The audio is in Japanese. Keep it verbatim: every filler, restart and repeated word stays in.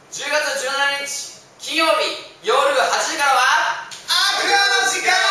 じゅうがつじゅうしちにち金曜日夜はちじからはアクアの時間。